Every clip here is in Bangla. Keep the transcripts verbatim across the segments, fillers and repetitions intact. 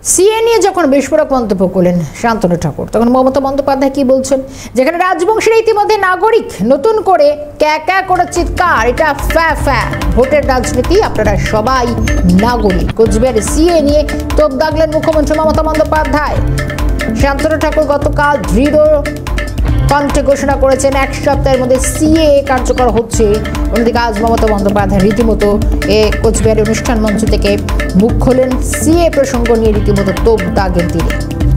সিএ নিয়ে যখন বিস্ফোরক মন্তব্য করলেন শান্তনু ঠাকুর, তখন মমতা বন্দ্যোপাধ্যায় কি বলছেন? যেখানে রাজবংশের ইতিমধ্যে নাগরিক নতুন করে ক্যা ক্যা করে চিৎকার, এটা ফ্যা ফ্যা ভোটের রাজনীতি, আপনারা সবাই নাগরিক। কোচবিহার সিএ নিয়ে তোপ দাগলেন মুখ্যমন্ত্রী মমতা বন্দ্যোপাধ্যায়। শান্তনু ঠাকুর গতকাল দৃঢ় কণ্ঠে ঘোষণা করেছেন এক সপ্তাহের মধ্যে সিএ কার্যকর হচ্ছে। অন্যদিকে আজ মমতা বন্দ্যোপাধ্যায় রীতিমতো এ কোচবিহারের অনুষ্ঠান মঞ্চ থেকে মুখ খোলেন। সিএ প্রসঙ্গ নিয়ে রীতিমতো তোপ দাগেন তিনি।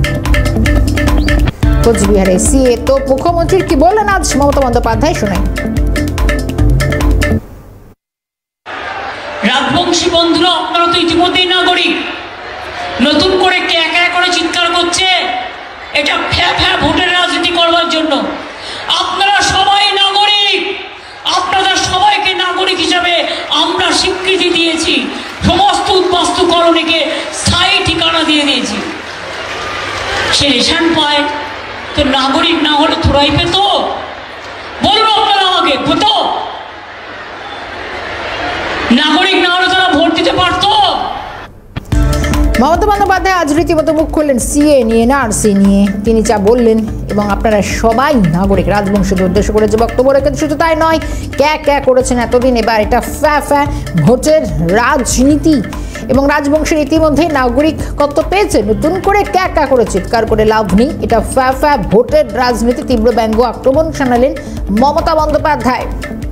কোচবিহারে সিএ তোপ, মুখ্যমন্ত্রীর কি বললেন আজ মমতা বন্দ্যোপাধ্যায়, শোনেন। রাজবংশী বন্ধুরা, আপনারা তো ইতিমধ্যেই নাগরিক, নতুন করে ক্যা ক্যা করে চিৎকার করছে, এটা ফ্যা ফ্যা ভোটের রাজনীতি করবার জন্য। আপনারা সবাই নাগরিক, আপনাদের সবাইকে নাগরিক হিসাবে আমরা স্বীকৃতি দিয়েছি, সমস্ত উদ্বাস্তু কলোনিকে স্থায়ী ঠিকানা দিয়ে দিয়েছি। সে রেশন পায় তো নাগরিক না হলে থোড়াই পেত? বলুন আপনারা আমাকে, পেত? নাগরিক না হলে তারা ভোট দিতে পারতো? মমতা বন্দ্যোপাধ্যায় আজ রীতিমতো মুখ খুললেন সিএ নিয়ে, এনআরসি নিয়ে। তিনি যা বললেন, এবং আপনারা সবাই নাগরিক, রাজবংশীদের উদ্দেশ্য করে যে বক্তব্য রেখেছেন, শুধু তাই নয়, ক্যা ক্যা করেছেন এতদিন, এবার এটা ফ্যা ফ্যা ভোটের রাজনীতি। এবং রাজবংশের ইতিমধ্যেই নাগরিক কত পেয়েছে, নতুন করে ক্যা ক্যা করে চিৎকার করে লাভ নেই, এটা ফ্যা ফ্যা ভোটের রাজনীতি। তীব্র ব্যঙ্গ আক্রমণ শানালেন মমতা বন্দ্যোপাধ্যায়।